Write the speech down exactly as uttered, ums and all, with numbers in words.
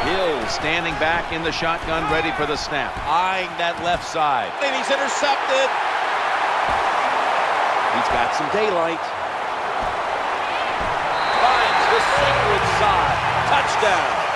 Hill standing back in the shotgun, ready for the snap. Eyeing that left side. And he's intercepted. He's got some daylight. Finds the sacred side. Touchdown.